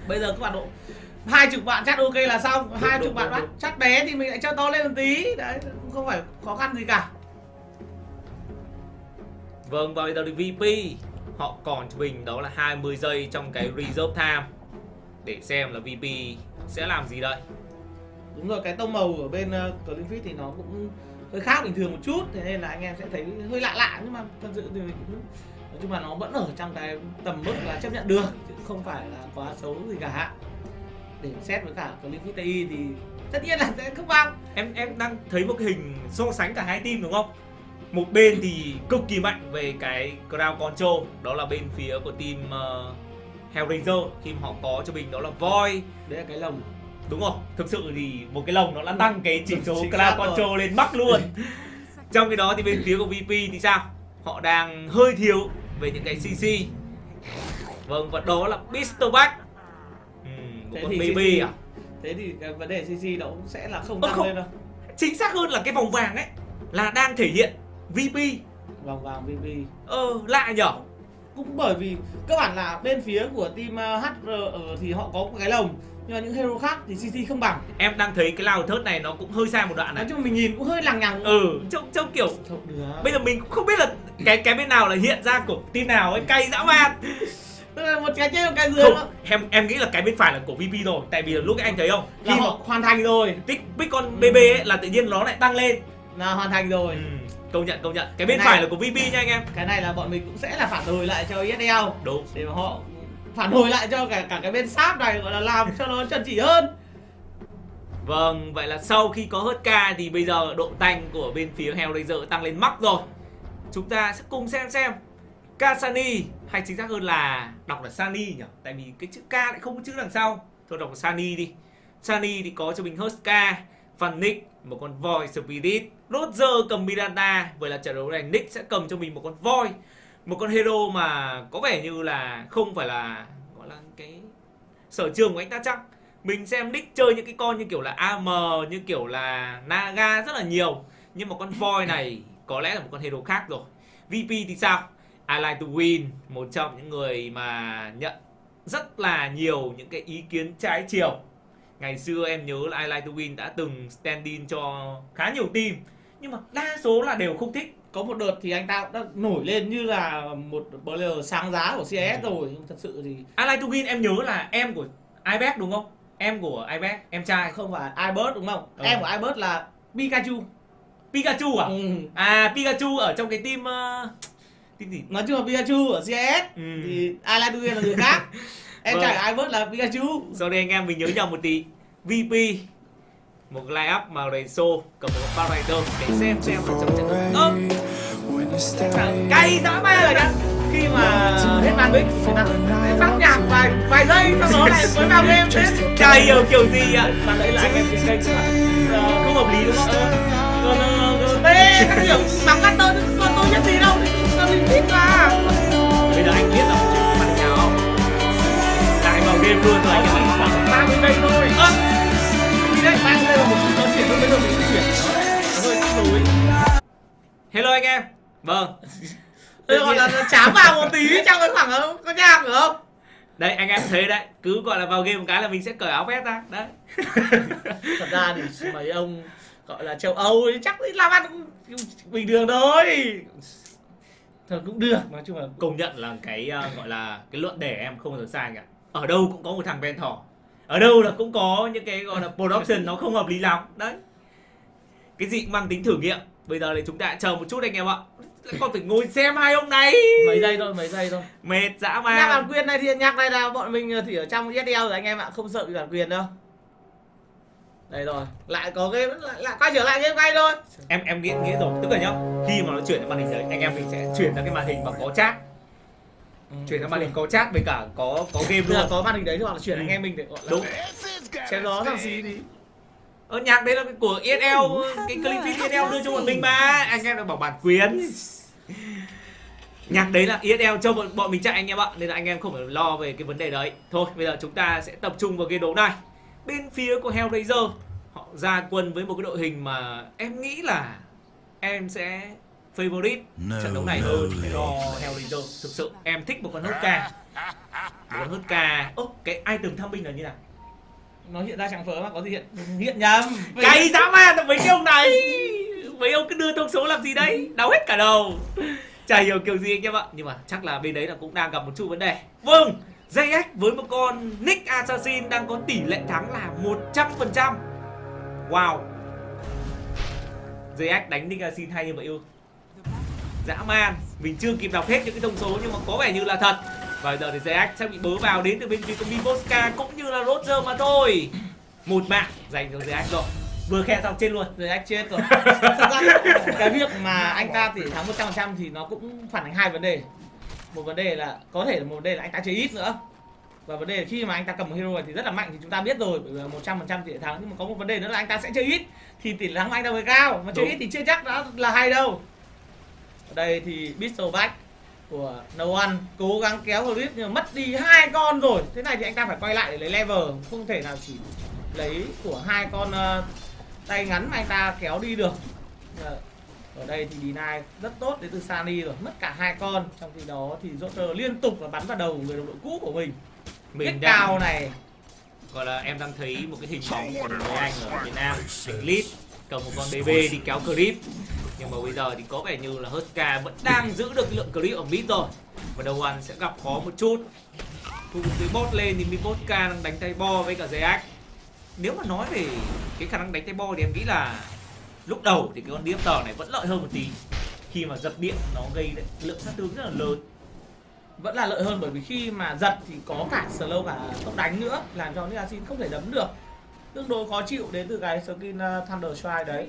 Bây giờ các bạn độ 20 bạn chat ok là xong, 20 bạn bắt chat bé thì mình lại cho to lên một tí. Đấy, không phải khó khăn gì cả. Vâng, và bây giờ thì VP họ còn cho mình đó là 20 giây trong cái reserve time để xem là VP sẽ làm gì đây. Đúng rồi, cái tông màu ở bên Cleanfit thì nó cũng hơi khác bình thường một chút, thế nên là anh em sẽ thấy hơi lạ lạ, nhưng mà thật sự thì mình cũng nói chung là nó vẫn ở trong cái tầm mức là chấp nhận được, chứ không phải là quá xấu gì cả. Để xét với cả Cleanfit TI thì tất nhiên là sẽ không bằng. Em đang thấy một cái hình so sánh cả hai team đúng không? Một bên thì cực kỳ mạnh về cái ground control, đó là bên phía của team Hellraiser, khi mà họ có cho mình đó là Void. Đấy là cái lồng. Đúng rồi, thực sự thì một cái lồng nó đã tăng cái chỉ số ground control lên mắc luôn. Trong cái đó thì bên phía của VP thì sao? Họ đang hơi thiếu về những cái CC. Vâng, và đó là Mr. Back. Một con baby à? Thế thì cái vấn đề CC nó cũng sẽ là không tăng lên đâu. Chính xác hơn là cái vòng vàng ấy là đang thể hiện VP. Vòng vàng VP. Lạ nhở? Cũng bởi vì các bạn là bên phía của team HR thì họ có một cái lồng, nhưng mà những hero khác thì CC không bằng. Em đang thấy cái lao thớt này nó cũng hơi sai một đoạn này. Nói chung mình nhìn cũng hơi lằng nhằng. Trông kiểu không được. Bây giờ mình cũng không biết là cái bên nào là hiện ra của team nào ấy, cay dã man. Một cái trên một cái dưới. Không, em nghĩ là cái bên phải là của VP rồi. Tại vì lúc anh thấy không, khi mà hoàn thành rồi, pick con BB ấy là tự nhiên nó lại tăng lên. Là hoàn thành rồi. Công nhận. Cái bên phải là của VP nha anh em. Cái này là bọn mình cũng sẽ là phản hồi lại cho ESL. Đúng. Để mà họ phản hồi lại cho cả cái bên SAP này, gọi là làm cho nó chuẩn chỉ hơn. Vâng, vậy là sau khi có hớt ca thì bây giờ độ tanh của bên phía Hellraiser tăng lên mắc rồi. Chúng ta sẽ cùng xem Kasani, hay chính xác hơn là đọc là Sani nhỉ? Tại vì cái chữ K lại không có chữ đằng sau. Thôi đọc là Sani đi. Sani thì có cho mình Huska, Phanix, một con Void Spirit, Roger cầm Miranda. Vậy là trận đấu này Nick sẽ cầm cho mình một con Void, một con hero mà có vẻ như là không phải là gọi là cái sở trường của anh ta chắc. Mình xem Nick chơi những cái con như kiểu là AM, như kiểu là Naga rất là nhiều. Nhưng mà con Void này có lẽ là một con hero khác rồi. VP thì sao? I like to win, một trong những người mà nhận rất là nhiều những cái ý kiến trái chiều. Ngày xưa em nhớ là I like to win đã từng stand in cho khá nhiều team, nhưng mà đa số là đều không thích. Có một đợt thì anh ta đã nổi lên như là một player sáng giá của CIS rồi, nhưng thật sự thì I like to win em nhớ là em của Ibex đúng không? Em của Ibex, em trai. Không phải Ibert đúng không? Em của Ibert là Pikachu. Pikachu à? À, Pikachu ở trong cái team team gì? Nói chung là Pikachu ở CS thì I like to win là người khác. Em trai của Ibert là Pikachu. Sau đây anh em mình nhớ nhầm một tí. VP một line up mà Renzo cầm một con Rider để xem là trong trận đấu cay dã man rồi nhá. Khi mà hết màn bích người ta phát nhạc vài giây sau đó lại mới vào game thế. Cay hiểu kiểu gì ạ? Bạn đấy là anh em trên kênh không hợp lý đúng không? Còn các kiểu bằng cắt tôi nhất gì đâu thì mình thích mà. Bây giờ anh biết là bạn nào không? Lại vào game luôn rồi anh em ạ. 30 giây thôi. Thì đấy 30 giây là một chút nói chuyện thôi, bây giờ mình chuyển nó hơi tắt nối. Hello anh em. Vâng. Tôi gọi là chám vào một tí trong cái khoảng có nhạc phải không? Đấy anh em thấy đấy, cứ gọi là vào game một cái là mình sẽ cởi áo vest ra. Đấy. Thật ra thì mấy ông gọi là châu Âu thì chắc làm ăn cũng bình thường thôi. Thôi cũng được, nói chung là công nhận là cái gọi là cái luận đề em không bao giờ sai cả. Ở đâu cũng có một thằng Ben thỏ. Ở đâu là cũng có những cái gọi là production nó không hợp lý lắm. Đấy. Cái gì cũng mang tính thử nghiệm. Bây giờ thì chúng ta chờ một chút anh em ạ. Còn phải ngồi xem hai ông này. Mấy giây thôi. Mệt dã man. Nhạc bản quyền này thì nhạc này là bọn mình thì ở trong ESL rồi anh em ạ, không sợ bị bản quyền đâu. Đây rồi, lại có game lại quay trở lại game quay thôi. Em nghĩ rồi, tức là nhá, khi mà nó chuyển đến màn hình đấy, anh em mình sẽ chuyển sang cái màn hình mà có chat. Chuyển sang màn hình có chat với cả có game luôn. Có màn hình đấy thì hoặc là chuyển anh em mình để gọi là đúng. chém gió thằng xí đi. Nhạc đấy là của ESL, cái Cleanfit ESL đưa cho bọn mình mà. Anh em đã bảo bản quyền. Nhạc đấy là ESL cho bọn mình chạy anh em ạ. Nên là anh em không phải lo về cái vấn đề đấy. Thôi bây giờ chúng ta sẽ tập trung vào cái đấu này. Bên phía của Hellraiser họ ra quân với một cái đội hình mà em nghĩ là em sẽ favorite trận đấu này hơn cho Hellraiser. Thực sự em thích một con Hotka. Một con Hotka. Cái item thăm binh là như nào? Nó hiện ra trắng phớ mà có gì hiện nhầm. Cay dã man mấy cái ông này. Mấy ông cứ đưa thông số làm gì đấy? Đau hết cả đầu. Chả hiểu kiểu gì anh em ạ. Nhưng mà chắc là bên đấy là cũng đang gặp một chút vấn đề. Vâng, JX với một con Nick Assassin đang có tỷ lệ thắng là 100%. Wow. JX đánh Nick Assassin hay như vậy ư? Dã man. Mình chưa kịp đọc hết những cái thông số nhưng mà có vẻ như là thật. Và bây giờ thì JX sẽ bị bớ vào đến từ bên phía của Miboska cũng như là Roger mà thôi. Một mạng dành cho JX rồi. Vừa khen xong chết luôn. JX chết rồi. Thật ra cái việc mà anh ta tỷ thắng 100% thì nó cũng phản ánh hai vấn đề. Một vấn đề là có thể là một vấn đề là anh ta chơi ít nữa. Và vấn đề là khi mà anh ta cầm một hero này thì rất là mạnh thì chúng ta biết rồi, bởi vì 100% tỷ lệ thắng. Nhưng mà có một vấn đề nữa là anh ta sẽ chơi ít thì tỷ lệ thắng của anh ta mới cao. Mà chơi ít thì chưa chắc đã là hay đâu. Ở đây thì Pistolback của No One cố gắng kéo Grip nhưng mà mất đi 2 con rồi. Thế này thì anh ta phải quay lại để lấy level, không thể nào chỉ lấy của 2 con tay ngắn mà anh ta kéo đi được. Ở đây thì deny rất tốt đến từ Sunny rồi, mất cả 2 con. Trong khi đó thì Joker liên tục là bắn vào đầu người đồng đội cũ của mình. Biết cao này. Gọi là em đang thấy một cái hình bóng của người anh ở Việt Nam, anh Lít cầm một con BB đi kéo Grip. Nhưng mà bây giờ thì có vẻ như là Hotka vẫn đang giữ được lượng Grip ở mid rồi. Và No One sẽ gặp khó một chút. Cùng với bot lên thì Miboska đang đánh tay bo với cả JX. Nếu mà nói về cái khả năng đánh tay bo thì em nghĩ là lúc đầu thì cái con Disruptor này vẫn lợi hơn một tí. Khi mà giật điện nó gây lượng sát thương rất là lớn. Vẫn là lợi hơn bởi vì khi mà giật thì có cả slow cả tốc đánh nữa, làm cho Nick Assassin không thể đấm được. Tương đối khó chịu đến từ cái skin Thunder Strike đấy.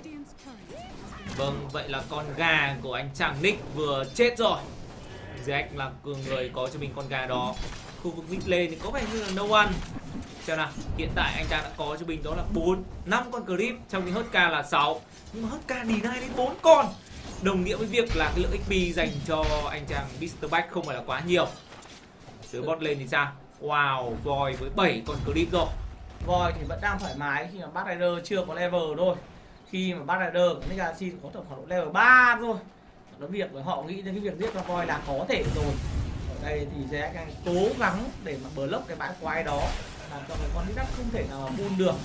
Vâng, vậy là con gà của anh chàng Nick vừa chết rồi. JX là người có cho mình con gà đó. Khu vực mid lane thì có vẻ như là No One. Xem nào, hiện tại anh ta đã có cho mình đó là 5 con Grip, trong khi Hotka là 6. Nhưng mà Hotka deny đến 4 con. Đồng nghĩa với việc là cái lượng XP dành cho anh chàng Pistolback không phải là quá nhiều. Dưới bot lane thì sao? Wow, Void với 7 con Grip rồi. Void thì vẫn đang thoải mái khi mà Bath Rider chưa có level thôi. Khi mà Bath Rider của Nick Assassin có tầm khoảng level 3 thôi. Nó việc của họ nghĩ đến cái việc giết con Void là có thể rồi. Ở đây thì JX đang cố gắng để mà block cái bãi quái đó, làm cho cái con Nick không thể nào buôn được.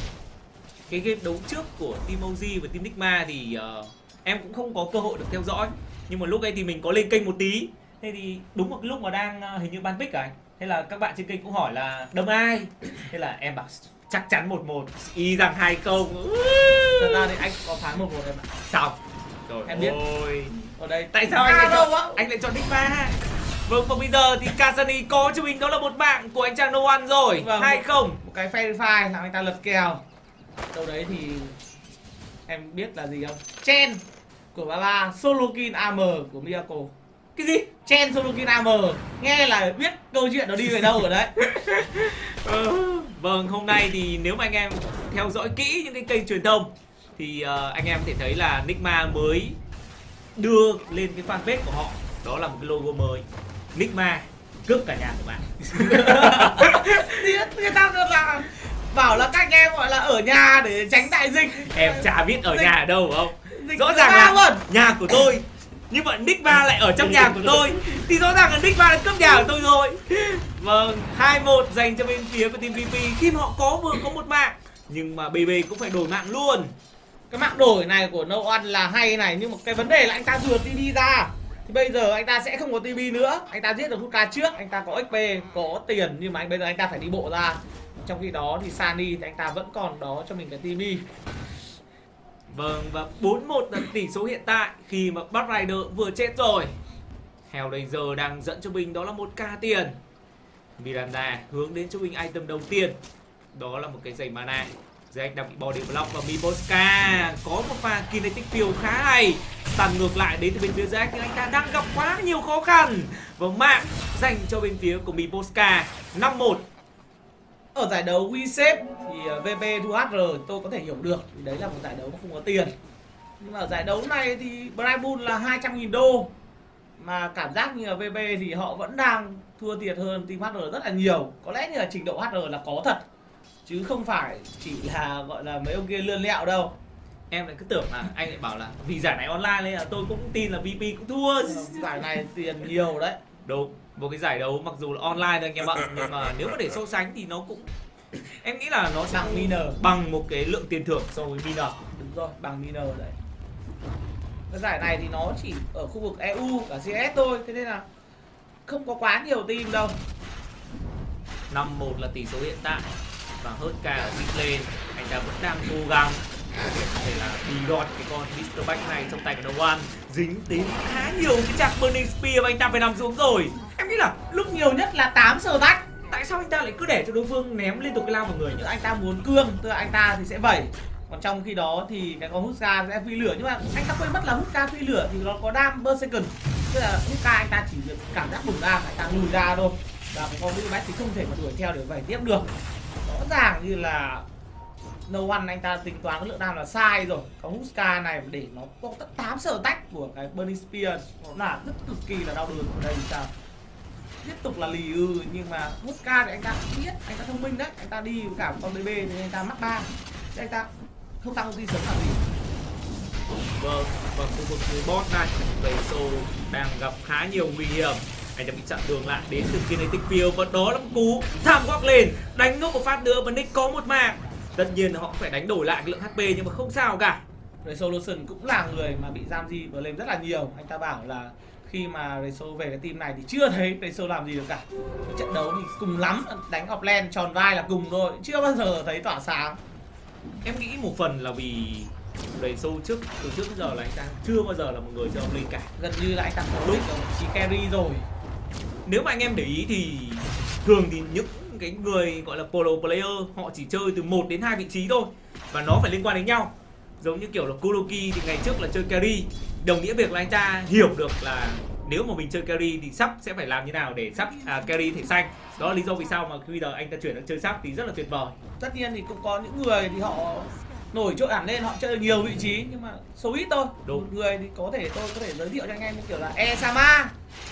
Cái game đấu trước của Team OG và Team Nigma thì em cũng không có cơ hội được theo dõi. Nhưng mà lúc ấy thì mình có lên kênh một tí. Thế thì đúng một cái lúc mà đang hình như ban pick à? Thế là các bạn trên kênh cũng hỏi là đâm ai? Thế là em bảo chắc chắn 1-1. Y rằng 2 câu. Thật ra thì anh có phán 1-1 em ạ. Sao? Rồi em biết. Ôi. Ở đây tại sao anh lại chọn Nigma? Vâng, và bây giờ thì Kasani có cho mình đó là một mạng của anh chàng No One rồi. 2-0. Một cái Fairy Fire làm anh ta lật kèo. Đâu đấy thì em biết là gì không? Chen của Baba, solo kill AM của Miracle. Cái gì? Chen solo kill AM. Nghe là biết câu chuyện nó đi về đâu rồi đấy. Vâng, hôm nay thì nếu mà anh em theo dõi kỹ những cái kênh truyền thông thì anh em có thể thấy là Nigma mới đưa lên cái fanpage của họ. Đó là một cái logo mới. Nigma cướp cả nhà của bạn. Người ta là bảo là các anh em gọi là ở nhà để tránh đại dịch. Em chả biết ở nhà ở đâu không? Rõ ràng là nhà của tôi, nhưng mà Nigma lại ở trong nhà của tôi. Thì rõ ràng là Nigma đã cướp nhà của tôi rồi. Vâng, 2-1 dành cho bên phía của Team VP khi mà họ vừa có một mạng. Nhưng mà BB cũng phải đổi mạng luôn. Cái mạng đổi này của No One là hay này, nhưng mà cái vấn đề là anh ta thừa TB ra. Thì bây giờ anh ta sẽ không có TB nữa. Anh ta giết được Hotka trước, anh ta có XP, có tiền. Nhưng mà bây giờ anh ta phải đi bộ ra. Trong khi đó thì Sunny thì anh ta vẫn còn đó cho mình cái TB. Vâng, và 4-1 là tỷ số hiện tại khi mà Bath Rider vừa chết rồi. Hellraiser đang dẫn cho mình đó là 1k tiền. Miranda hướng đến cho mình item đầu tiên. Đó là một cái giày mana. JX đang bị body block và Miboska có một pha kinetic field khá hay. Tàn ngược lại đến từ bên phía JX nhưng anh ta đang gặp quá nhiều khó khăn. Và mạng dành cho bên phía của Miboska 5-1. Ở giải đấu WeSafe thì VP thua HR tôi có thể hiểu được, vì đấy là một giải đấu nó không có tiền. Nhưng mà ở giải đấu này thì Bright Bull là 200.000 đô. Mà cảm giác như là VP thì họ vẫn đang thua thiệt hơn team HR rất là nhiều. Có lẽ như là trình độ HR là có thật, chứ không phải chỉ là gọi là mấy ông kia lươn lẹo đâu. Em lại cứ tưởng là anh lại bảo là vì giải này online nên là tôi cũng tin là VP cũng thua. Giải này tiền nhiều đấy. Đúng, một cái giải đấu mặc dù là online thôi anh em ạ, nhưng mà nếu mà để so sánh thì nó cũng, em nghĩ là nó sẽ Bằng Miner, bằng một cái lượng tiền thưởng so với Miner. đúng rồi, bằng Miner đấy. Cái giải này thì nó chỉ ở khu vực EU cả CS thôi, thế nên là không có quá nhiều team đâu. 5-1 là tỷ số hiện tại và HK ở mid lane, anh ta vẫn đang cố gắng để có thể là đi đọt cái con Mr. Back này trong tay của No One. Dính đến khá nhiều cái chạc Burning Spear và anh ta phải nằm xuống rồi. Em nghĩ là Lúc nhiều nhất là 8 sờ tách. tại sao anh ta lại cứ để cho đối phương ném liên tục cái lao vào người nhỉ? Nhưng anh ta muốn cương, tức là anh ta thì sẽ vẩy. Còn trong khi đó thì cái con Huska sẽ phi lửa, nhưng mà anh ta quên mất là Huska phi lửa thì nó có đam per second. Tức là Huska anh ta chỉ được cảm giác bùng đam, anh ta lùi ra thôi. Và cái con Mr. Back thì không thể mà đuổi theo để vẩy tiếp được. Rõ ràng như là No One anh ta tính toán cái lượng đam là sai rồi. Còn Huska này để nó có tất 8 sờ tách của cái Burning Spear nó là rất cực kỳ là đau đớn. Ở đây sao tiếp tục là lì nhưng mà Huska thì anh ta biết, anh ta thông minh đấy, anh ta đi với cả con BB thì anh ta mắc 3, thì anh ta không tăng ulti sớm làm gì. Vâng, và khu vực dưới bot này, Reiso đang gặp khá nhiều nguy hiểm. Anh đã bị chặn đường lại đến từ Kinetic Field và đó là một cú tham góc lên, đánh nốt một phát nữa và Nick có một mạng. Tất nhiên là họ phải đánh đổi lại cái lượng HP nhưng mà không sao cả. Reiso Lawson cũng là người mà bị giam di vừa lên rất là nhiều. Anh ta bảo là khi mà Reiso về cái team này thì chưa thấy Reiso làm gì được cả. Trận đấu thì cùng lắm đánh offlane tròn vai là cùng thôi, chưa bao giờ thấy tỏa sáng. Em nghĩ một phần là vì Reiso từ trước đến giờ là anh ta chưa bao giờ là một người chơi offlane cả. Gần như là anh ta có đích rồi, chỉ carry rồi. Nếu mà anh em để ý thì thường thì những cái người gọi là polo player họ chỉ chơi từ 1 đến 2 vị trí thôi và nó phải liên quan đến nhau. Giống như kiểu là Kuroki thì ngày trước là chơi carry, đồng nghĩa việc là anh ta hiểu được là nếu mà mình chơi carry thì sắp sẽ phải làm như nào để sắp carry thể xanh. Đó là lý do vì sao mà bây giờ anh ta chuyển sang chơi sắp thì rất là tuyệt vời. Tất nhiên thì cũng có những người thì họ nổi trội hẳn lên, họ chơi được nhiều vị trí nhưng mà số ít thôi. Đúng. Một người thì có thể tôi có thể giới thiệu cho anh em như kiểu là Esama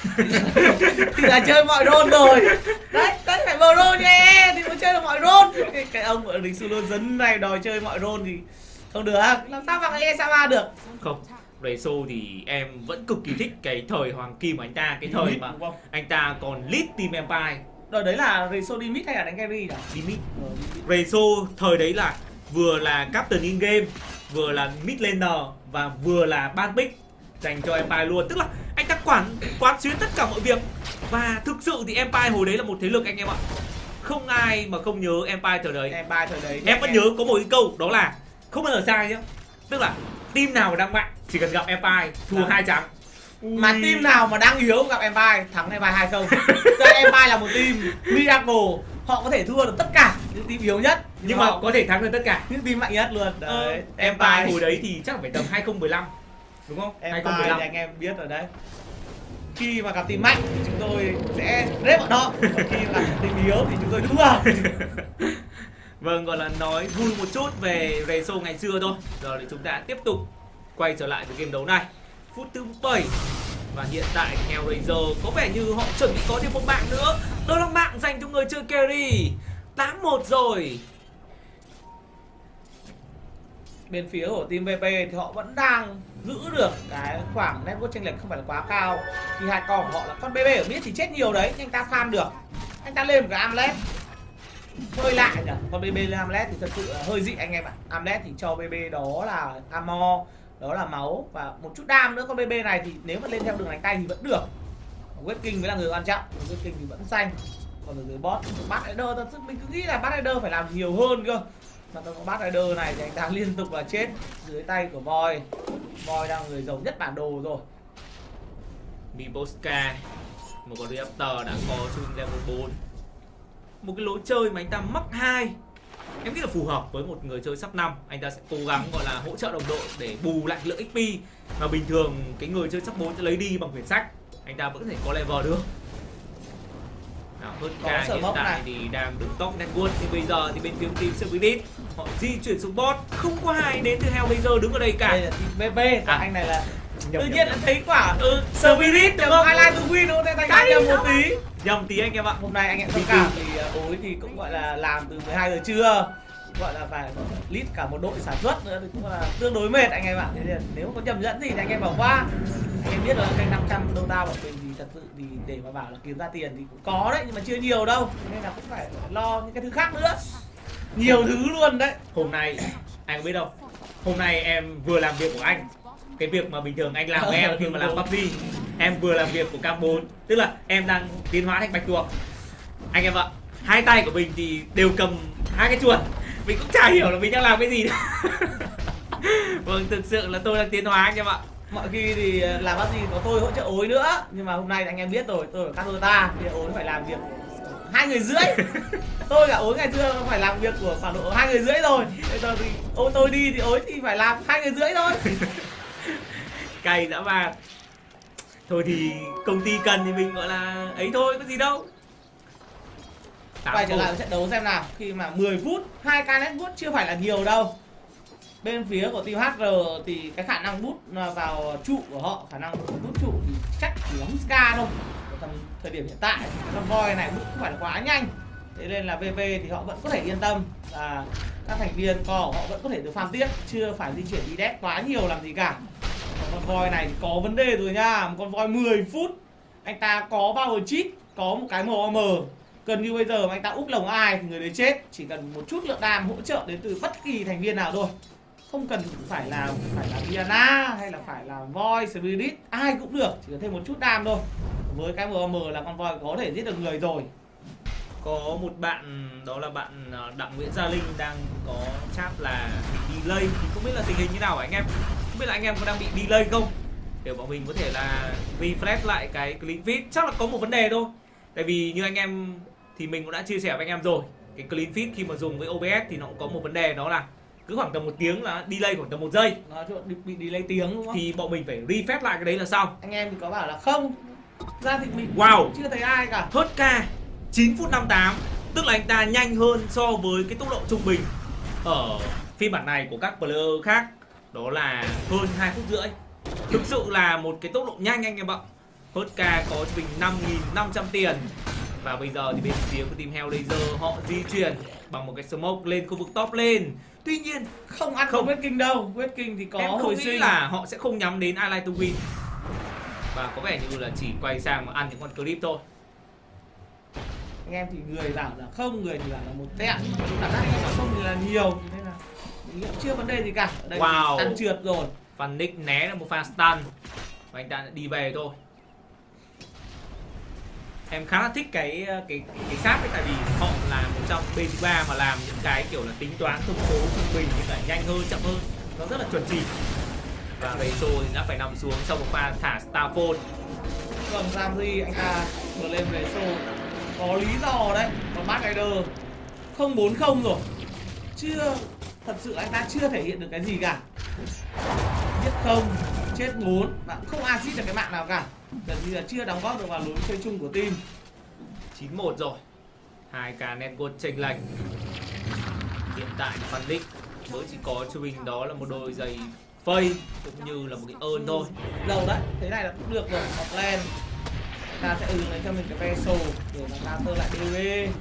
thì là chơi mọi role rồi. Đấy phải vào role như thì mới chơi được mọi role. Cái ông ở đỉnh Sulu dấn này đòi chơi mọi role thì không được, làm sao bằng Esama được. Không, Reiso thì em vẫn cực kỳ thích cái thời hoàng kim của anh ta, cái thời mà anh ta còn lead team Empire. Rồi đấy là Reiso đi mid hay là đánh carry nhỉ? Đi mid. Reiso thời đấy là vừa là captain in game, vừa là mid laner và vừa là ban pick dành cho Empire luôn. Tức là anh ta quán xuyến tất cả mọi việc. Và thực sự thì Empire hồi đấy là một thế lực anh em ạ. Không ai mà không nhớ Empire thời đấy. Empire thời đấy Em vẫn nhớ có một cái câu đó là không bao giờ sai nhá. Tức là team nào đang mạnh chỉ cần gặp Empire thua 2 trắng. Mà team nào mà đang yếu gặp Empire thắng Empire 2-0. Tức là Empire là một team miracle, họ có thể thua được tất cả những team yếu nhất nhưng mà có thể thắng được tất cả những team mạnh nhất luôn. Đấy, Empire hồi đấy thì chắc phải tầm 2015 đúng không? Empire thì anh em biết rồi đấy. Khi mà gặp team mạnh thì chúng tôi sẽ rep bọn họ, còn khi mà gặp team yếu thì chúng tôi thua. Vâng, gọi là nói vui một chút về Reiso ngày xưa thôi. Giờ thì chúng ta tiếp tục quay trở lại với game đấu này. Phút thứ 7 và hiện tại Hellraiser có vẻ như họ chuẩn bị có thêm một mạng nữa. Đó là mạng dành cho người chơi carry. 8-1 rồi. Bên phía của team VP thì họ vẫn đang giữ được cái khoảng network chênh lệch không phải là quá cao. Thì hai con của họ là con BB ở mid thì chết nhiều đấy, nhưng anh ta farm được. Anh ta lên một cái Amulet hơi lạ nhỉ. Con BB lên Amulet thì thật sự là hơi dị anh em ạ. Amulet thì cho BB đó là armor, đó là máu và một chút đam nữa. Con BB này thì nếu mà lên theo đường đánh tay thì vẫn được. Wet King mới là người quan trọng, Wet King thì vẫn xanh. Còn ở dưới bot, Bad Rider thật sự mình cứ nghĩ là Bad Rider phải làm nhiều hơn cơ. Mà con Bad Rider này thì anh ta liên tục là chết dưới tay của Void. Void đang người giàu nhất bản đồ rồi. Miboska, một con Reactor đã có trên level 4. Một cái lối chơi mà anh ta mắc 2. Em nghĩ là phù hợp với một người chơi sắp 5. Anh ta sẽ cố gắng gọi là hỗ trợ đồng đội để bù lại lượng XP mà bình thường cái người chơi sắp 4 sẽ lấy đi bằng quyển sách. Anh ta vẫn có thể có level được. HK hiện tại thì đang đứng top network, nhưng bây giờ thì bên phía team Spirit họ di chuyển xuống bot, không có ai đến từ Hellraiser đứng ở đây cả. Đây là team VP, anh này là tự nhiên đã thấy quả Spirit đúng không? Highlight to win đúng không? Thành nhầm một tí. Nhầm tí anh em ạ. Hôm nay anh em thông cảm thì tối thì cũng gọi là làm từ 12 giờ trưa. gọi là phải lead cả một đội sản xuất nữa thì cũng là tương đối mệt anh em ạ. Thế nên nếu có nhầm lẫn gì thì anh em bỏ qua. Anh em biết là kênh 500 đô ta của mình thì thật sự thì để mà bảo là kiếm ra tiền thì cũng có đấy, nhưng mà chưa nhiều đâu, nên là cũng phải lo những cái thứ khác nữa, nhiều thứ luôn đấy. Hôm nay anh có biết đâu, hôm nay em vừa làm việc của anh, cái việc mà bình thường anh làm với em khi mà làm PUBG, em vừa làm việc của Cam 4, tức là em đang tiến hóa thành bạch tuộc. Anh em ạ, hai tay của mình thì đều cầm hai cái chuột, mình cũng chả hiểu là mình đang làm cái gì. Vâng, thực sự là tôi đang tiến hóa anh em ạ. Mọi khi thì làm PUBG có tôi hỗ trợ ối nữa, nhưng mà hôm nay anh em biết rồi, tôi ở Qatar thì ối phải làm việc 2 người rưỡi. Tôi cả ối ngày xưa phải làm việc của khoảng độ 2 người rưỡi rồi, bây giờ thì tôi đi thì ối thì phải làm 2 người rưỡi thôi. Cày dã man. Thôi thì công ty cần thì mình gọi là ấy thôi, có gì đâu. Quay trở lại trận đấu xem nào. Khi mà 10 phút 2k net bút chưa phải là nhiều đâu. Bên phía của team HR thì cái khả năng bút vào trụ của họ, khả năng bút trụ thì chắc chỉ là Huska thôi. Ở tầm thời điểm hiện tại, con voi này bút không phải là quá nhanh. Thế nên là VV thì họ vẫn có thể yên tâm là các thành viên co họ vẫn có thể được farm tiếp, chưa phải di chuyển đi đét quá nhiều làm gì cả. Còn con voi này thì có vấn đề rồi nha. Một con voi 10 phút anh ta có power chip, có một cái MOM, gần như bây giờ mà anh ta úp lồng ai thì người đấy chết. Chỉ cần một chút lượng đam hỗ trợ đến từ bất kỳ thành viên nào thôi, không cần phải là Diana hay là phải là voi, Spirit, ai cũng được, chỉ cần thêm một chút đam thôi. Với cái MOM là con voi có thể giết được người rồi. Có một bạn, đó là bạn Đặng Nguyễn Gia Linh đang có chat là bị delay, thì không biết là tình hình như nào anh em, không biết là anh em có đang bị delay không, để bọn mình có thể là refresh lại cái clean feed. Chắc là có một vấn đề thôi, tại vì như anh em thì mình cũng đã chia sẻ với anh em rồi, cái clean feed khi mà dùng với OBS thì nó cũng có một vấn đề, đó là cứ khoảng tầm 1 tiếng là delay khoảng tầm 1 giây. Nó bị delay tiếng đúng không? Thì bọn mình phải refresh lại cái đấy là xong. Anh em thì có bảo là không, ra thì mình chưa thấy ai cả. Hớt ca 9 phút 58, tức là anh ta nhanh hơn so với cái tốc độ trung bình ở phiên bản này của các player khác, đó là hơn 2 phút rưỡi. Thực sự là một cái tốc độ nhanh anh em ạ. Hớt ca có cho mình 5.500 tiền. Và bây giờ thì bên phía của team Hellraiser họ di chuyển bằng một cái smoke lên khu vực top lên. Tuy nhiên không ăn không West King đâu. West King thì có em hồi không nghĩ sinh là họ sẽ không nhắm đến I Like to Win, và có vẻ như là chỉ quay sang mà ăn những con clip thôi. Anh em thì người bảo là không, người thì bảo là một tẹo, cảm giác anh em không thì là nhiều, nên là mình nghĩ chưa vấn đề gì cả. Ở đây stun trượt rồi. Van Nick né là một pha stun và anh ta đã đi về thôi. Em khá là thích cái sáp ấy, tại vì họ là một trong basic 3 mà làm những cái kiểu là tính toán thông số trung bình như cả nhanh hơn, chậm hơn, nó rất là chuẩn chỉ. Và Rezo thì đã phải nằm xuống sau một pha thả Starfall. Còn Ramsey anh ta vừa lên Rezo có lý do đấy. Còn Mark Rider 0-4-0 rồi, chưa thật sự anh ta chưa thể hiện được cái gì cả. Giết không, chết 4 và không assist được cái mạng nào cả, gần như là chưa đóng góp được vào lối chơi chung của team. 9-1 rồi, 2k network chênh lệch. Hiện tại Van Nick mới chỉ có cho mình đó là một đôi giày phây cũng như là một cái ơn thôi. Lâu đấy, thế này là cũng được rồi. Học lên ta sẽ ứng lấy cho mình cái vessel để mà counter lại DB.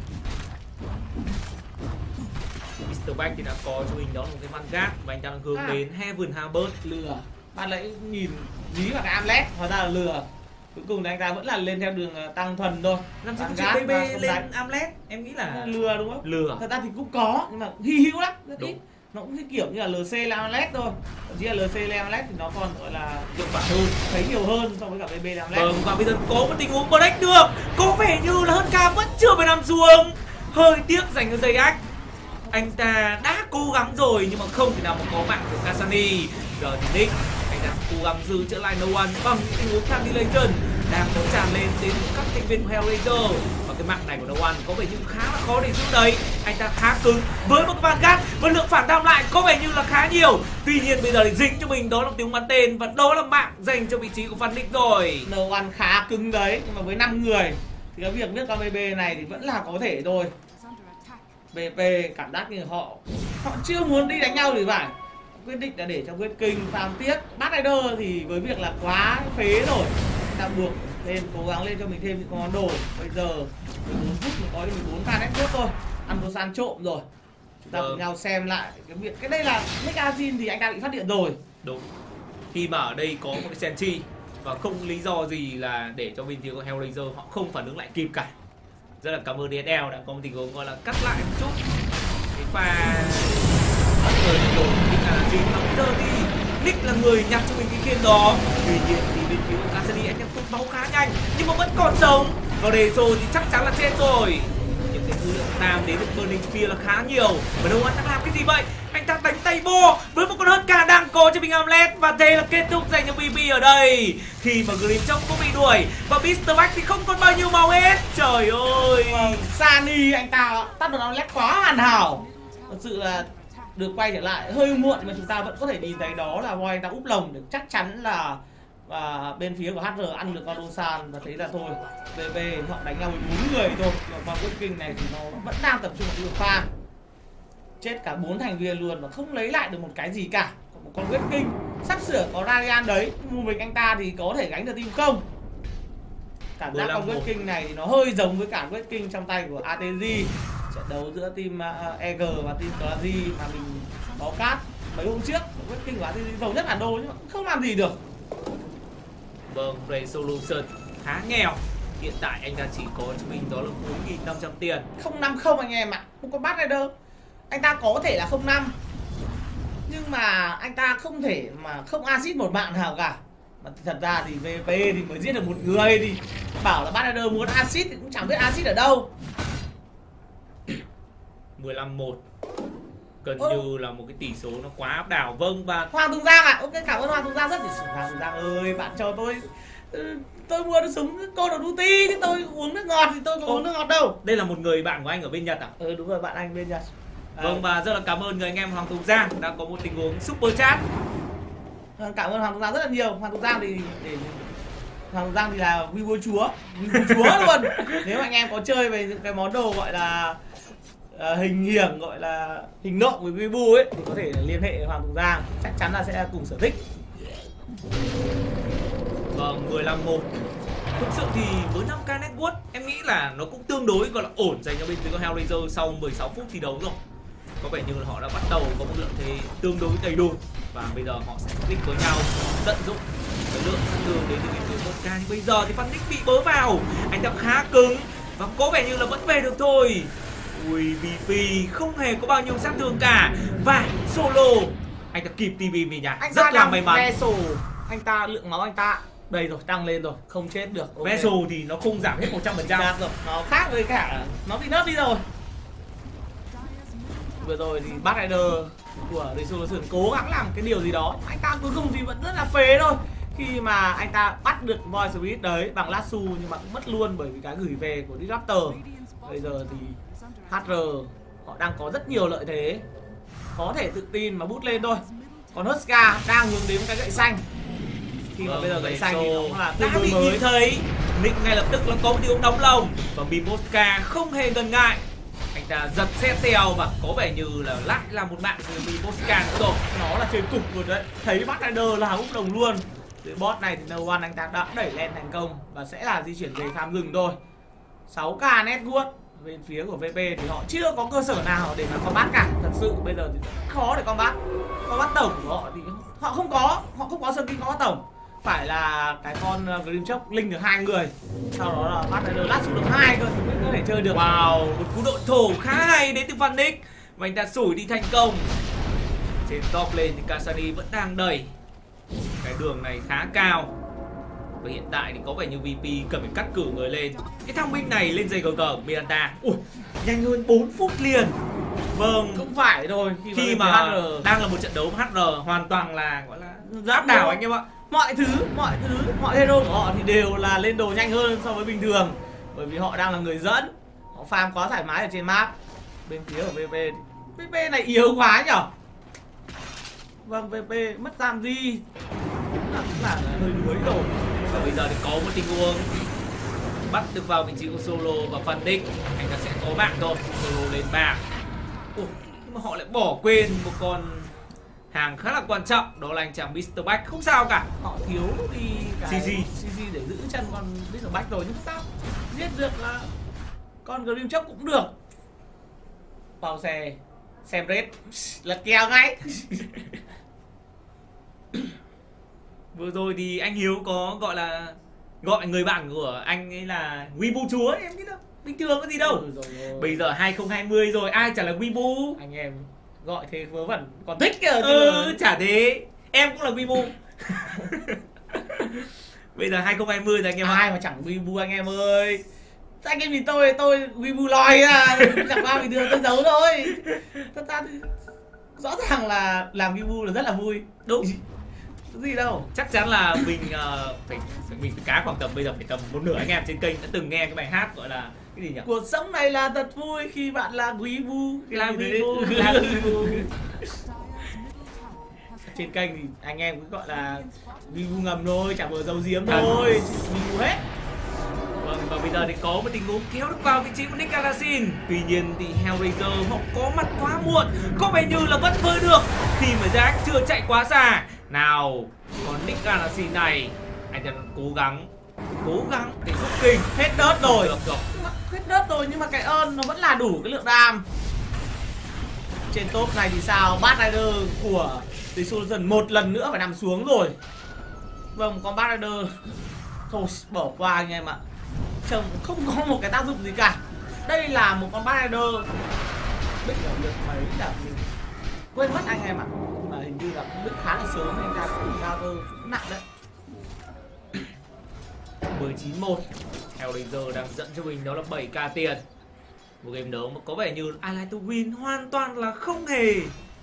Mr. Back thì đã có cho mình đó là một cái Vanguard và anh ta đang hướng đến Heaven Harvest. Lừa, ban nãy nhìn dí vào cái Amulet, hóa ra là lừa. Cuối cùng thì anh ta vẫn là lên theo đường tăng thuần thôi. Làm sao có BB lên Amulet? Em nghĩ là lừa đúng không? Lừa. Thật ra thì cũng có, nhưng mà hy hữu lắm, rất ít. Nó cũng cái kiểu như là LC lên Amulet thôi. Thậm chí là LC lên Amulet thì nó còn gọi là hiệu quả hơn, thấy nhiều hơn so với cả BB lên Amulet. Vâng, và bây giờ có một tình huống break được. Có vẻ như là HK vẫn chưa phải nằm xuống. Hơi tiếc dành cho giây ách. Anh ta đã cố gắng rồi nhưng mà không thể nào mà có mạng của Kasani. Giờ thì Nick, anh ta cố gắng giữ trở lại No One bằng những tình huống Candylation đang có tràn lên đến các thành viên của Hellraiser. Và cái mạng này của No One có vẻ như khá là khó để giữ đấy. Anh ta khá cứng với một cái Vanguard và lượng phản đam lại có vẻ như là khá nhiều. Tuy nhiên bây giờ thì dính cho mình đó là tiếng bắn tên và đó là mạng dành cho vị trí của Van Nick rồi. No One khá cứng đấy, nhưng mà với 5 người thì cái việc biết con BB này thì vẫn là có thể thôi. BP cảm giác như họ chưa muốn đi đánh nhau thì phải, quyết định là để cho West King farm tiếp. Bad Rider thì với việc là quá phế rồi, ta buộc lên cố gắng lên cho mình thêm những món đồ. Bây giờ 14 phút mình có cho mình 4k network thôi, ăn đồ sàn trộm rồi. Chúng ta cùng nhau xem lại cái đây là Nick Azin thì anh ta bị phát điện rồi. Đúng. Khi mà ở đây có một cái Sentry và không lý do gì là để cho bên phía của Hellraiser họ không phản ứng lại kịp cả. Rất là cảm ơn DSL đã có một tình huống gọi là cắt lại một chút cái pha bất ngờ của Nick Azin. Và bây giờ thì Nick là người nhặt cho mình cái khiên đó. Tuy nhiên thì bên phía của Cassidy anh ta tụt máu khá nhanh nhưng mà vẫn còn sống. Và Deso thì chắc chắn là chết rồi. Những cái thứ lượng nam đến được Burning Spear là khá nhiều. Và đâu anh đang làm cái gì vậy? Anh ta đánh tay bo với một con hớt ca đang có cho mình Hamlet. Và đây là kết thúc dành cho BB ở đây. Khi mà Grimchok cũng bị đuổi và Mr. Back thì không còn bao nhiêu màu hết. Trời ơi, Sunny anh ta tắt được Hamlet quá hoàn hảo. Thật sự là được quay trở lại hơi muộn mà chúng ta vẫn có thể nhìn thấy đó là voi anh ta úp lồng. Chắc chắn là bên phía của HR ăn được con Dosan và thấy là thôi BB họ đánh nhau với 4 người thôi. Và West King này thì nó vẫn đang tập trung vào đường pha. Chết cả 4 thành viên luôn mà không lấy lại được một cái gì cả. Còn một con West King sắp sửa có Radiant đấy, một mình anh ta thì có thể gánh được team không? Cảm giác con West King này thì nó hơi giống với cả West King trong tay của ATG. Trận đấu giữa team EG và team Clazy mà mình có cát mấy hôm trước. West King của ATG giàu nhất bản đồ nhưng mà cũng không làm gì được. Vâng, Ray Solution khá nghèo. Hiện tại anh ta chỉ có cho mình đó là 4.500 tiền. 050 anh em ạ, không có bắt Rider. Anh ta có thể là 05 nhưng mà anh ta không thể mà không acid một bạn nào cả. Mà thật ra thì VP thì mới giết được một người thì bảo là bắt Rider muốn acid thì cũng chẳng biết acid ở đâu. 15-1 gần như là một cái tỷ số nó quá áp đảo. Vâng, và Hoàng Tùng Giang ạ, ok cảm ơn Hoàng Tùng Giang rất là. Hoàng Tùng Giang ơi, bạn cho tôi mua được súng Call of Duty chứ tôi uống nước ngọt thì tôi có uống nước ngọt đâu. đây là một người bạn của anh ở bên Nhật à? Đúng rồi, bạn anh bên Nhật. Vâng, và rất là cảm ơn người anh em Hoàng Tùng Giang đã có một tình huống super chat. Cảm ơn Hoàng Tùng Giang rất là nhiều. Hoàng Tùng Giang thì là viewer chúa luôn. Nếu anh em có chơi về những cái món đồ gọi là hình hiển, gọi là hình nộm với Weibo ấy thì có thể liên hệ với Hoàng Tùng Giang, chắc chắn là sẽ cùng sở thích. Vâng, 15-1. Thực sự thì với 5k net worth em nghĩ là nó cũng tương đối gọi là ổn dành cho bên phía của Hellraiser sau 16 phút thi đấu rồi. Có vẻ như là họ đã bắt đầu có một lượng thế tương đối đầy đủ và bây giờ họ sẽ kích với nhau tận dụng cái lượng sát thương đến từ bên phía 1k. Nhưng bây giờ thì Phan Nick bị bớ vào, anh ta khá cứng và có vẻ như là vẫn về được thôi. Ui, VP không hề có bao nhiêu sát thương cả và solo anh ta kịp TP về nhà, rất là may mắn. Vessel, anh ta lượng máu anh ta đây rồi, tăng lên rồi, không chết được. Okay. Vessel thì nó không giảm hết 100%. Rồi, nó khác với cả nó bị nớp đi rồi. Vừa rồi thì Bad Rider của Resolution cố gắng làm cái điều gì đó, anh ta cuối cùng thì vẫn rất là phế thôi. Khi mà anh ta bắt được Voice Spirit đấy bằng Lasso nhưng mà cũng mất luôn bởi vì cái gửi về của Disruptor. Bây giờ thì HR họ đang có rất nhiều lợi thế, có thể tự tin mà bút lên thôi. Còn Huska đang hướng đến cái gậy xanh. Khi mà bây giờ gậy xanh thì nó là tương đối mới. Thấy Nick ngay lập tức nó có một điều đóng lồng và Mimoska không hề ngần ngại. Anh ta giật xe tèo và có vẻ như là lại là một bạn của Mimoska nữa rồi. Nó là trên cục rồi đấy. Thấy Bad Rider là úp đồng luôn. Dưới bot này thì No One anh ta đã đẩy lên thành công và sẽ là di chuyển về farm rừng thôi. 6k net worth. Bên phía của VP thì họ chưa có cơ sở nào để mà combat cả. Thật sự bây giờ thì khó để combat. Combat tổng của họ thì họ không có sơ kinh combat tổng. Phải là cái con Grimchok link được 2 người. Sau đó là Bad Rider lát xuống được 2 cơ thì mới có thể chơi được. Wow, một cú đội thổ khá hay đến từ Phan Nick. Và anh ta sủi đi thành công. Trên top lane thì Kasani vẫn đang đẩy. Cái đường này khá cao. Và hiện tại thì có vẻ như VP cần phải cắt cử người lên. Cái thằng binh này lên dây GG Miranda. Ui, nhanh hơn 4 phút liền. Vâng, cũng phải rồi. Khi mà đang là một trận đấu HR hoàn toàn là gọi là áp đảo anh em ạ. Mọi hero của họ thì đều là lên đồ nhanh hơn so với bình thường. Bởi vì họ đang là người dẫn. Họ farm quá thoải mái ở trên map. Bên phía của VP thì VP này yếu quá nhở. Vâng, VP mất giam gì cũng là hơi đuối rồi. Và bây giờ thì có một tình huống bắt được vào vị trí của Solo và Phan Nick. Anh ta sẽ có mạng thôi. Solo lên bảng. Nhưng mà họ lại bỏ quên một con hàng khá là quan trọng, đó là anh chàng Mr. Back. Không sao cả, họ thiếu đi cái CC để giữ chân con Mr. Back rồi, nhưng sao giết được là con Grimchok cũng được. Vào xe xem rết lật kèo ngay. Vừa rồi thì anh Hiếu có gọi là gọi người bạn của anh ấy là Weibo chúa ấy, em nghĩ đâu bình thường có gì đâu. Bây giờ 2020 rồi ai chả là Weibo. Anh em gọi thế vớ vẩn còn thích kìa. Chả thế, em cũng là Weibo. Bây giờ 2020 rồi anh em. Ai mà chẳng Weibo anh em ơi. Anh em nhìn tôi Weibo lòi à, chẳng qua bình thường tôi giấu thôi. Thật ra thì rõ ràng là làm Weibo là rất là vui. Đúng. Gì đâu. Chắc chắn là mình phải cá khoảng tầm bây giờ phải tầm một nửa anh em trên kênh đã từng nghe cái bài hát gọi là cái gì nhỉ? Cuộc sống này là thật vui khi bạn là Weibo. Là Weibo. Trên kênh thì anh em cứ gọi là Weibo ngầm thôi, chả vừa giấu giếm thôi, Weibo hết. Vâng, và bây giờ thì có một tình huống kéo được vào vị trí của Nick Galaxin. Tuy nhiên thì Hellraiser họ có mặt quá muộn, có vẻ như là vẫn vơi được khi mà Jack chưa chạy quá xa. Nào, còn Nick Galaxin này, anh đang cố gắng để giúp kinh. Hết đớt rồi. Được. Hết đớt rồi nhưng mà cái ơn nó vẫn là đủ cái lượng đam. Trên top này thì sao? Bad Rider của The Solution một lần nữa phải nằm xuống rồi. Vâng, con Bad Rider thôi bỏ qua anh em ạ. Trông không có một cái tác dụng gì cả. Đây là một con Bad Rider biết ở lượt mấy là mình quên mất anh em ạ. Mà hình như là cũng biết khá là sớm nên ra cũng cover cũng nặng đấy. 19-1, Hellraiser đang dẫn cho mình đó là 7k tiền. Một game đấu mà có vẻ như I Like To Win hoàn toàn là không hề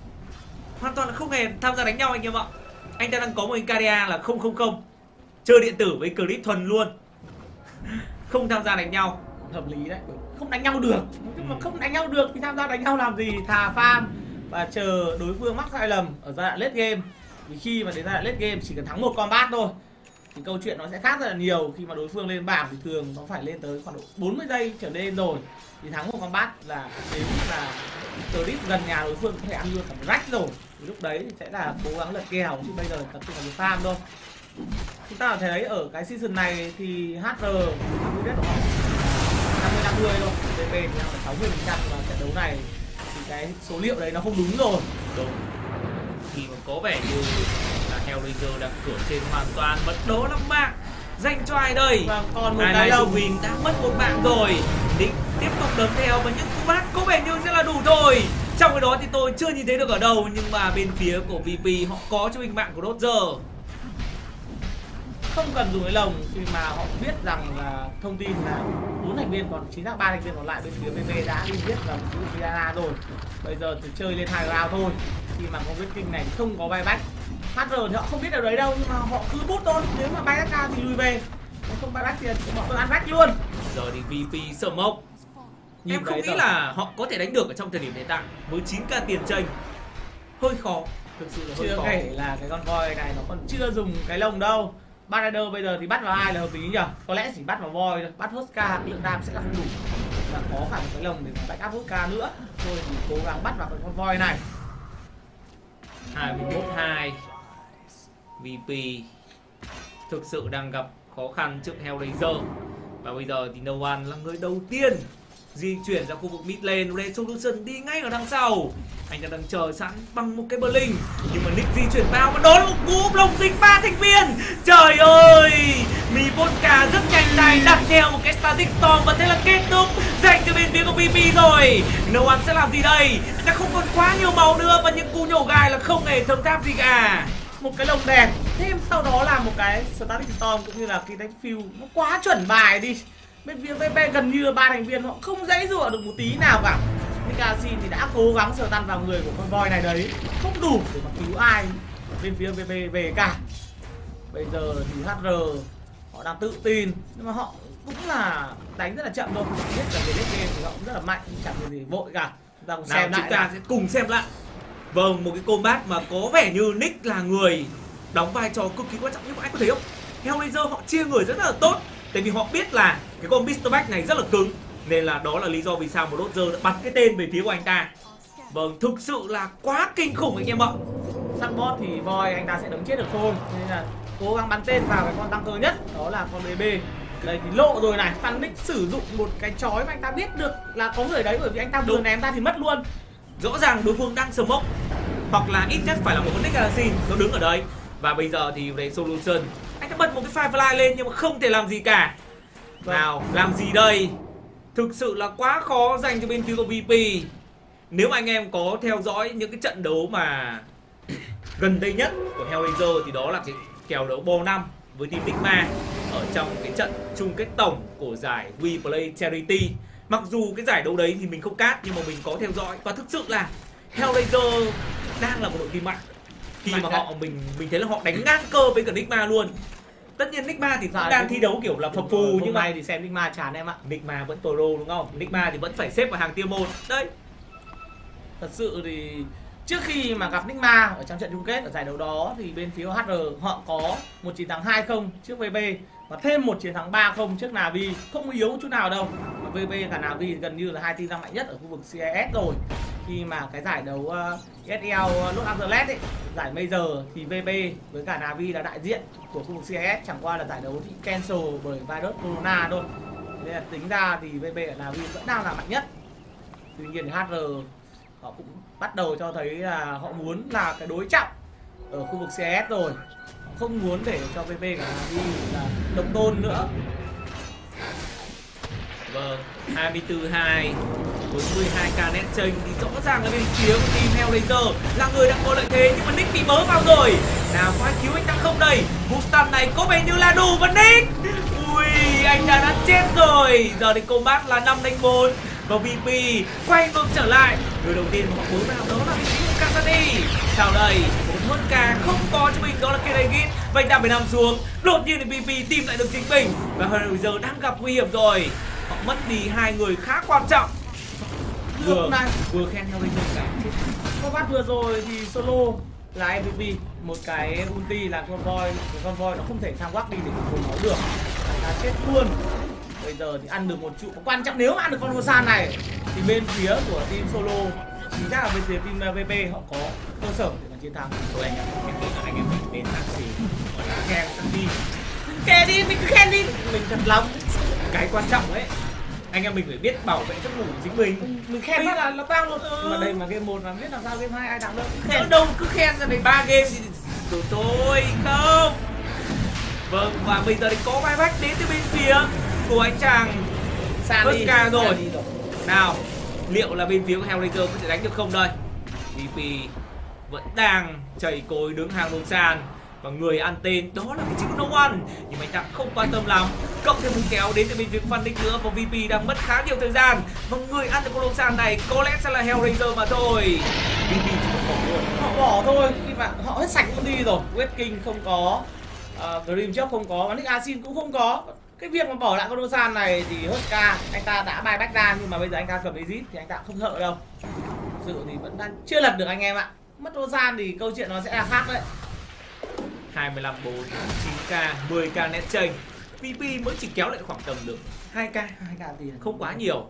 tham gia đánh nhau anh em ạ. Anh ta đang có một KDA là 000, chơi điện tử với clip thuần luôn. Không tham gia đánh nhau. Hợp lý đấy, không đánh nhau được. Nhưng mà không đánh nhau được thì tham gia đánh nhau làm gì? Thà farm và chờ đối phương mắc sai lầm ở giai đoạn late game. Vì khi mà đến giai đoạn late game chỉ cần thắng một combat thôi thì câu chuyện nó sẽ khác rất là nhiều. Khi mà đối phương lên bảng thì thường nó phải lên tới khoảng độ 40 giây trở lên rồi thì thắng một combat là đến là clip gần nhà đối phương có thể ăn luôn cả một rách rồi. Thì lúc đấy thì sẽ là cố gắng lật kèo, chứ bây giờ tập trung vào farm thôi. Chúng ta thấy đấy ở cái season này thì HR không biết của họ 50-50 thôi, DP thì là 60% và trận đấu này thì cái số liệu đấy nó không đúng rồi. Đúng. Thì mà có vẻ như là Hellraiser đang cửa trên hoàn toàn, mất đố 5 mạng dành cho ai đây? Và còn một ai cái lồng mình đã mất một mạng rồi. Định tiếp tục đấm theo và những cú bắt có vẻ như sẽ là đủ thôi. Trong cái đó thì tôi chưa nhìn thấy được ở đâu, nhưng mà bên phía của VP họ có cho mình mạng của Roger. Không cần dùng cái lồng khi mà họ biết rằng là thông tin là 4 thành viên còn chính xác 3 thành viên còn lại bên phía VP đã đi viết vào chữ Fiana rồi. Bây giờ thì chơi lên 2 round thôi. Khi mà con Viking này không có buyback, HR thì họ không biết điều đấy đâu nhưng mà họ cứ bút thôi. Nếu mà buyback ra thì lùi về, nếu không buyback thì bọn tôi ăn rách luôn. Giờ thì VP sợ mốc. Em không nghĩ là họ có thể đánh được ở trong thời điểm hiện tại với 9k tiền chênh. Hơi khó, thực sự là hơi chưa khó. kể là cái con voi này nó còn chưa dùng cái lồng đâu. Bad Rider bây giờ thì bắt vào ai là hợp lý nhỉ? Có lẽ chỉ bắt vào voi thôi, bắt Hoska lượng đam sẽ là không đủ. Và có cả một cái lồng để mà backup Hoska nữa. Thôi thì cố gắng bắt vào cái con voi này. 21-2. VP thực sự đang gặp khó khăn trước Hellraiser. Và bây giờ thì No One là người đầu tiên di chuyển ra khu vực mid lane. Red Solution đi ngay ở đằng sau. Anh đang chờ sẵn bằng một cái Blink, nhưng mà Nick di chuyển vào và đó là một cú lồng dính 3 thành viên. Trời ơi, Mipotka rất nhanh tay đặt theo một cái Static Storm và thế là kết thúc dành cho bên phía của VP rồi. No One sẽ làm gì đây? Đã không còn quá nhiều máu nữa và những cú nhổ gai là không hề thấm tháp gì cả. Một cái lồng đèn, thêm sau đó là một cái Static Storm cũng như là cái đánh fill nó quá chuẩn bài đi. Bên phía VP gần như là 3 thành viên họ không dãy dụa được một tí nào cả. Nikasin thì đã cố gắng sờ tan vào người của con voi này đấy, không đủ để mà cứu ai bên phía VP về cả. Bây giờ thì HR họ đang tự tin nhưng mà họ cũng là đánh rất là chậm thôi. Biết là về game thì họ cũng rất là mạnh, chẳng có gì vội cả. Chúng ta cùng xem lại. Chúng ta sẽ cùng xem lại. Vâng, một cái combat mà có vẻ như Nick là người đóng vai trò cực kỳ quan trọng, nhưng mà anh có thấy không? Hellraiser họ chia người rất là tốt, tại vì họ biết là cái con Mr. Back này rất là cứng, nên là đó là lý do vì sao mà Roger đã bắn cái tên về phía của anh ta. Vâng, thực sự là quá kinh khủng anh em ạ. Săn bot thì voi anh ta sẽ đấm chết được thôi, nên là cố gắng bắn tên vào cái con tăng cơ nhất, đó là con BB. Đây thì lộ rồi này, Phan Nick sử dụng một cái chói mà anh ta biết được là có người đấy, bởi vì anh ta vừa ném ra thì mất luôn. Rõ ràng đối phương đang smoke, hoặc là ít nhất phải là một con Nick Assassin nó đứng ở đấy. Và bây giờ thì đây Solution, anh đã bật một cái Firefly lên nhưng mà không thể làm gì cả. Nào, làm gì đây? Thực sự là quá khó dành cho bên phía của VP. Nếu mà anh em có theo dõi những cái trận đấu mà gần đây nhất của Hellraiser thì đó là cái kèo đấu Bo 5 với team Nigma ở trong cái trận chung kết tổng của giải We Play Charity. Mặc dù cái giải đấu đấy thì mình không cát nhưng mà mình có theo dõi, và thực sự là Hellraiser đang là một đội team mạnh. Khi mà họ mình thấy là họ đánh ngang cơ với cả Nigma luôn. Tất nhiên Nigma thì cũng đang thi đấu kiểu là phập phù, nhưng mà thì xem Nigma chán em ạ. Nigma vẫn pro đúng không? Nigma thì vẫn phải xếp vào hàng tier 1. Đấy. Thật sự thì trước khi mà gặp Nigma ở trong trận chung kết ở giải đấu đó thì bên phía HR họ có một chiến thắng 2-0 trước VB và thêm một chiến thắng 3-0 trước Navi, không yếu chút nào đâu. Và VB cả Navi gần như là hai team đang mạnh nhất ở khu vực CIS rồi. Khi mà cái giải đấu ESL Los Angeles ấy, giải Major thì VB với cả Navi là đại diện của khu vực CIS, chẳng qua là giải đấu thì cancel bởi virus corona thôi. Nên là tính ra thì VB ở Navi vẫn đang là mạnh nhất. Tuy nhiên thì HR họ cũng bắt đầu cho thấy là họ muốn là cái đối trọng ở khu vực CS rồi, họ không muốn để cho VP cả Navi là độc tôn nữa. Vâng, 24-2 với 12k net chênh thì rõ ràng là bên phía của team Hellraiser là người đang có lợi thế, nhưng mà Nick bị bớ vào rồi. Nào có ai cứu anh ta không đây? Mustang này có vẻ như là đủ và Nick, ui anh ta đã chết rồi. Giờ thì combat là 5-4 và VP quay ngược trở lại. Người đầu tiên họ bớ vào đó là vị trí của Kasani. Sau đây một hơn cả không có cho mình đó là Kenegit, và anh ta phải nằm xuống. Đột nhiên thì VP tìm lại được chính mình và Hellraiser đang gặp nguy hiểm rồi. Họ mất đi hai người khá quan trọng. Vừa khen Hellraiser cả. Combat vừa rồi thì solo là MVP, một cái ulti là con voi nó không thể tham quắc đi để hồi máu được, là chết luôn. Bây giờ thì ăn được một trụ, quan trọng nếu mà ăn được con Rosan này thì bên phía của team solo chính xác là bên phía team VP họ có cơ sở để mà chiến thắng. Thôi anh nghĩ là anh em mình nên làm gì gọi là khen đi, Khen đi, mình cứ khen đi, mình thật lòng. cái quan trọng ấy anh em mình phải biết bảo vệ giấc ngủ của chính mình khen phát là nó tăng luôn. Mà đây mà game 1 mà biết làm sao game 2 ai đặng đâu. Khen đâu cứ khen ra này 3 game thì rồi thôi không. Vâng, và bây giờ thì có vai bách đến từ bên phía của anh chàng Huska rồi. Nào, liệu là bên phía của Hellraiser có thể đánh được không đây? VP vẫn đang chảy cối đứng hàng lông sàn và người ăn tên đó là cái chữ No One, nhưng mà anh ta không quan tâm lắm. Cộng thêm một kéo đến từ bên phía Phan Đích nữa và VP đang mất khá nhiều thời gian, và người ăn được con lông sàn này có lẽ sẽ là Hellraiser mà thôi. VP chỉ có bỏ luôn, họ bỏ thôi khi mà họ hết sạch con đi rồi. West King không có, Dream Chop không có, và Nick Asin cũng không có. Cái việc mà bỏ lại con Rosan này thì Huska anh ta đã bay back ra, nhưng mà bây giờ anh ta cầm Exit thì anh ta không sợ đâu. Thực sự thì vẫn đang chưa lật được anh em ạ. Mất Rosan thì câu chuyện nó sẽ là khác đấy. 25-4, 9k, 10k net chênh. VP mới chỉ kéo lại khoảng tầm được 2k tiền, không quá nhiều.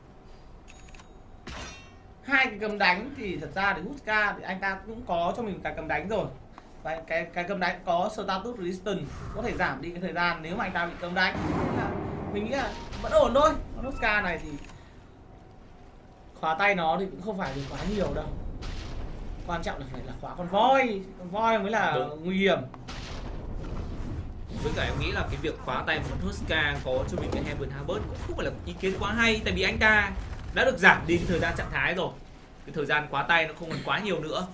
Hai cái cầm đánh thì thật ra thì Huska thì anh ta cũng có cho mình cái cầm đánh rồi. Và cái cầm đánh có status resistance, có thể giảm đi cái thời gian nếu mà anh ta bị cầm đánh. Mình nghĩ là vẫn ổn thôi. Con Huska này thì khóa tay nó thì cũng không phải được quá nhiều đâu. Quan trọng là phải là khóa con voi mới là nguy hiểm. Với cả em nghĩ là cái việc khóa tay một con Huska có cho mình cái Heaven Harvest cũng không phải là ý kiến quá hay, tại vì anh ta đã được giảm đi cái thời gian trạng thái rồi. Cái thời gian khóa tay nó không còn quá nhiều nữa.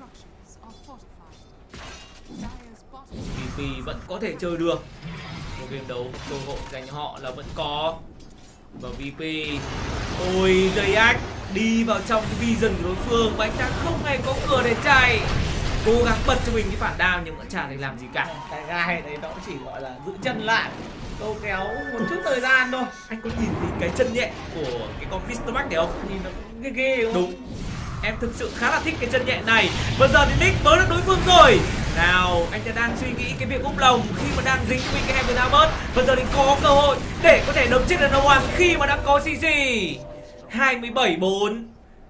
VP vẫn có thể chơi được. Một game đấu cơ hội dành cho họ là vẫn có. Và VP, ôi giây ách đi vào trong cái vision của đối phương và anh ta không hề có cửa để chạy. Cố gắng bật cho mình cái phản đao nhưng vẫn chả thể làm gì cả. Cái gai đấy nó chỉ gọi là giữ chân lại, câu kéo một chút thời gian thôi. Anh có nhìn thấy cái chân nhẹ của cái con Pistolback này không? Nhìn nó ghê ghê đúng không? Đúng. Em thực sự khá là thích cái chân nhẹ này. Bây giờ thì Nick mới được đối phương rồi. Nào, anh ta đang suy nghĩ cái việc úp lồng khi mà đang dính cho mình cái Heaven Harvest. Bây giờ thì có cơ hội để có thể đấm chết được No One khi mà đã có CC. 27-4.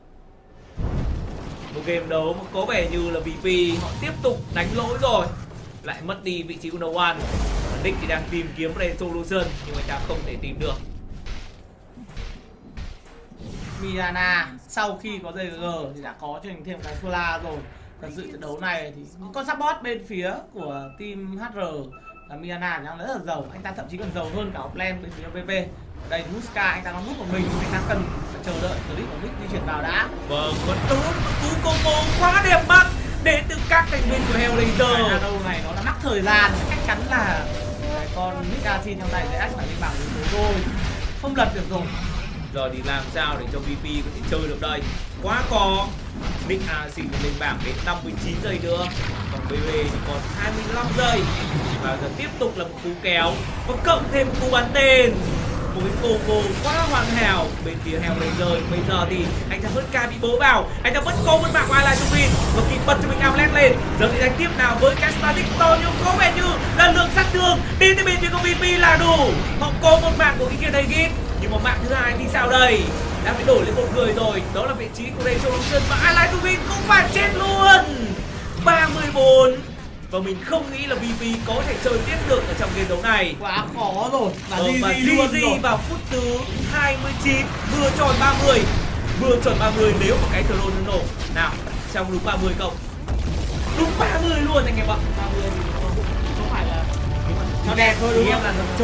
Một game đấu mà có vẻ như là VP họ tiếp tục đánh lỗi rồi. Lại mất đi vị trí của No One. Nick thì đang tìm kiếm đây solution nhưng anh ta không thể tìm được. Mirana sau khi có GG thì đã có cho mình thêm cái Sola rồi. Thật sự trận đấu này thì những con support bên phía của team HR là Miana đang rất là giàu, anh ta thậm chí còn giàu hơn cả offlane bên phía VP. Ở đây Muska anh ta đang núp của mình, anh ta cần phải chờ đợi clip của Nick di chuyển vào đã. Vâng, vẫn đúng một cú combo quá đẹp mắt đến từ các thành viên của Hellraiser. Cái đâu này nó là mắc thời gian, chắc chắn là cái con Nick Asin trong này sẽ phải lên bảng yếu tố rồi, không lật được rồi. Giờ thì làm sao để cho VP có thể chơi được đây? Quá khó. Nick Asin lên bảng đến 59 giây nữa, còn BB thì còn 25 giây. Và giờ tiếp tục là một cú kéo và cộng thêm một cú bắn tên. Một cái combo quá hoàn hảo bên phía Hellraiser. Bây giờ thì anh ta vẫn ca bị bố vào, anh ta vẫn có một mạng quay lại trong pin và kịp bật cho mình outlet lên. Giờ thì đánh tiếp nào với cái static to, nhưng có vẻ như là lượng sát thương đi tới bên phía của VP là đủ. Họ có một mạng của cái kia đây Git, nhưng mà mạng thứ hai thì sao đây? Đã phải đổi lên một người rồi, đó là vị trí của Resolution và Allied Tuvin cũng phải chết luôn. 34. Và mình không nghĩ là VP có thể chơi tiếp được ở trong game đấu này. Quá khó rồi. Và GG vào phút thứ 29 vừa tròn 30. Vừa tròn 30 nếu mà cái drone nó nổ. Nào, trong đúng 30 không? Đúng 30 luôn anh em ạ. 30 thì không phải là nó đẹp thôi đúng không?